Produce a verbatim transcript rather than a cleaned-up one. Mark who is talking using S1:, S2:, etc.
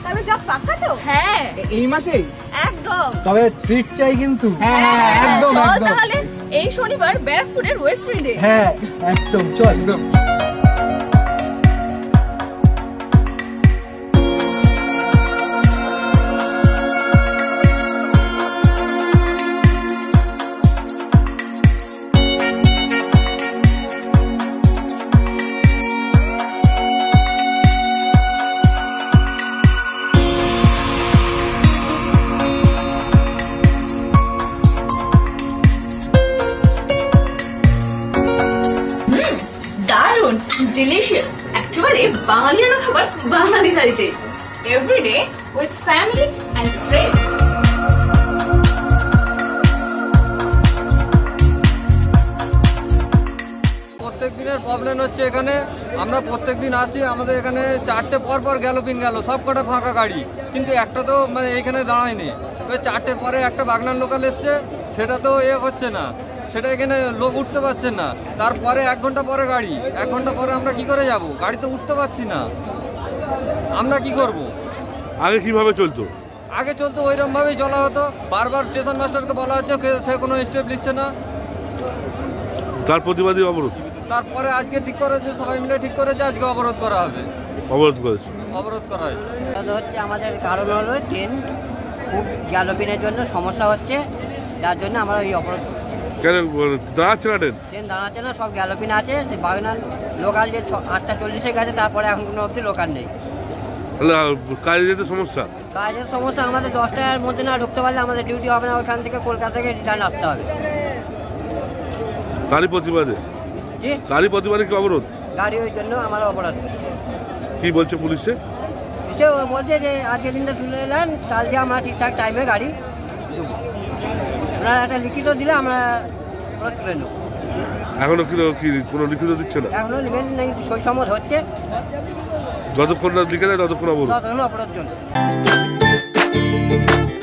S1: তবে জব পাক্কা তো? হ্যাঁ
S2: এই মাসেই
S1: একদম।
S2: তবে ট্রিট চাই কিন্তু।
S1: হ্যাঁ হ্যাঁ একদম চল তাহলে এই শনিবার ব্যারাকপুরের ওয়েস্ট ফিল্ডে।
S2: হ্যাঁ একদম চল একদম।
S1: Delicious, একেবারে বাঙালিয়ানা খাবার বাঙালি থালিতে। Every day with family and friends.
S3: প্রত্যেক দিনের প্রবলেম হচ্ছে এখানে, আমরা প্রত্যেক দিন আসি, আমাদের এখানে চারটে পর পর গ্যালোপিন গেল, সব কটা ফাঁকা গাড়ি, কিন্তু একটা তো মানে এইখানে দাঁড়ায়নি। এবার চারটের পরে একটা বাগনান লোকাল এসছে, সেটা তো এ হচ্ছে না, সেটা এখানে লোক উঠতে পারছে না। তারপরে এক ঘন্টা পরে গাড়ি, এক ঘন্টা পরে আমরা কি করে যাব? গাড়ি তো উঠতে পারছি না, আমরা কি করব?
S4: আগে কিভাবে চলতো?
S3: আগে চলতো ওইরকম ভাবেই চলা হতো। বারবার স্টেশন মাস্টারকে বলা হচ্ছে, সে কোনো স্টেপ নিচ্ছে না।
S4: তার প্রতিবাদী অবরোধ।
S3: তারপরে আজকে ঠিক করেছে, সবাই মিলে ঠিক করেছে আজকে অবরোধ করা হবে।
S4: অবরোধ করেছে,
S3: অবরোধ করা হয়েছে।
S5: হচ্ছে আমাদের কারণ হলো ট্রেন খুব গ্যালোপিনের জন্য সমস্যা হচ্ছে, যার জন্য আমরা ওই অবরোধ।
S4: কেন দাঁড়াচ্ছে না ট্রেন?
S5: ট্রেন দাঁড়াচ্ছে না, সব গ্যালোপিন আছে। বাগনান লোকাল যে আটটা চল্লিশে গেছে, তারপরে এখন কোনো অবধি লোকাল নেই।
S4: কাজে যেতে সমস্যা?
S5: কাজের সমস্যা, আমাদের দশটার মধ্যে না ঢুকতে পারলে আমাদের ডিউটি হবে না, ওখান থেকে কলকাতা থেকে রিটার্ন আসতে হবে।
S4: তারই প্রতিবাদে?
S5: জি,
S4: তারই প্রতিবাদে কি অবরোধ?
S5: গাড়ি ওই জন্য আমরা অপরাধ করছি।
S4: কি বলছে পুলিশে?
S5: সে বলছে যে আজকের দিনটা তুলে এলেন, কালকে আমরা ঠিকঠাক টাইমে গাড়ি দেবো। আপনারা একটা লিখিত দিলে আমরা তুলে নেব।
S4: এখনো কি কোনো লিখিত দিচ্ছে না?
S5: এখনো লিখে নেই, সই সম্মত হচ্ছে।
S4: যতক্ষণ না লিখে দেয় ততক্ষণ অবরোধ।
S5: ততক্ষণ অপরাধ জন্য।